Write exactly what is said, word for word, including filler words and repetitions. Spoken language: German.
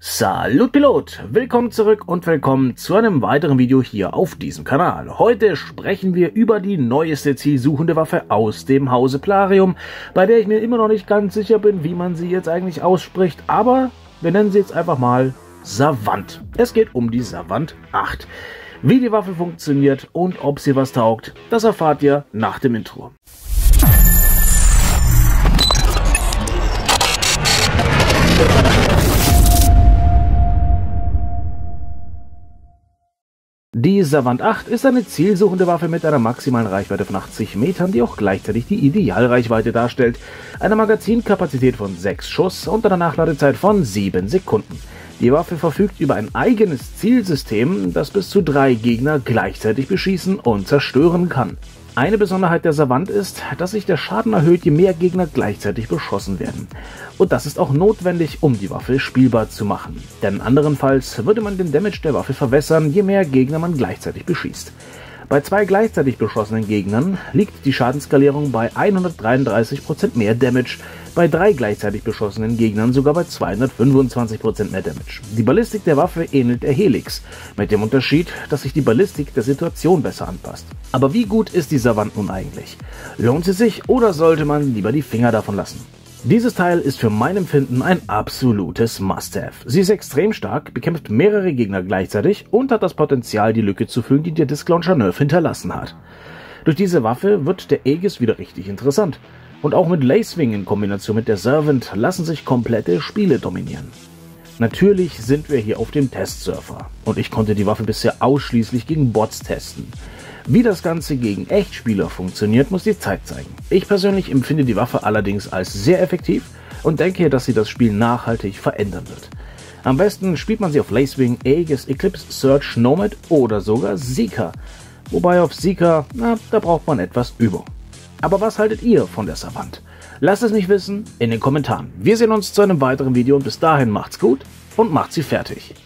Salut Pilot, willkommen zurück und willkommen zu einem weiteren Video hier auf diesem Kanal. Heute sprechen wir über die neueste zielsuchende Waffe aus dem Hause Plarium, bei der ich mir immer noch nicht ganz sicher bin, wie man sie jetzt eigentlich ausspricht, aber wir nennen sie jetzt einfach mal Savant. Es geht um die Savant acht. Wie die Waffe funktioniert und ob sie was taugt, das erfahrt ihr nach dem Intro. Die Savant acht ist eine zielsuchende Waffe mit einer maximalen Reichweite von achtzig Metern, die auch gleichzeitig die Idealreichweite darstellt, einer Magazinkapazität von sechs Schuss und einer Nachladezeit von sieben Sekunden. Die Waffe verfügt über ein eigenes Zielsystem, das bis zu drei Gegner gleichzeitig beschießen und zerstören kann. Eine Besonderheit der Savant ist, dass sich der Schaden erhöht, je mehr Gegner gleichzeitig beschossen werden. Und das ist auch notwendig, um die Waffe spielbar zu machen. Denn anderenfalls würde man den Damage der Waffe verwässern, je mehr Gegner man gleichzeitig beschießt. Bei zwei gleichzeitig beschossenen Gegnern liegt die Schadensskalierung bei hundertdreiunddreißig Prozent mehr Damage, bei drei gleichzeitig beschossenen Gegnern sogar bei zweihundertfünfundzwanzig Prozent mehr Damage. Die Ballistik der Waffe ähnelt der Helix, mit dem Unterschied, dass sich die Ballistik der Situation besser anpasst. Aber wie gut ist die Savant nun eigentlich? Lohnt sie sich oder sollte man lieber die Finger davon lassen? Dieses Teil ist für mein Empfinden ein absolutes Must-Have. Sie ist extrem stark, bekämpft mehrere Gegner gleichzeitig und hat das Potenzial, die Lücke zu füllen, die der Disc Launcher Nerf hinterlassen hat. Durch diese Waffe wird der Aegis wieder richtig interessant. Und auch mit Lacewing in Kombination mit der Servant lassen sich komplette Spiele dominieren. Natürlich sind wir hier auf dem Testsurfer und ich konnte die Waffe bisher ausschließlich gegen Bots testen. Wie das Ganze gegen Echtspieler funktioniert, muss die Zeit zeigen. Ich persönlich empfinde die Waffe allerdings als sehr effektiv und denke, dass sie das Spiel nachhaltig verändern wird. Am besten spielt man sie auf Lacewing, Aegis, Eclipse, Surge, Nomad oder sogar Seeker. Wobei auf Seeker, na, da braucht man etwas Übung. Aber was haltet ihr von der Savant? Lasst es mich wissen in den Kommentaren. Wir sehen uns zu einem weiteren Video und bis dahin macht's gut und macht sie fertig.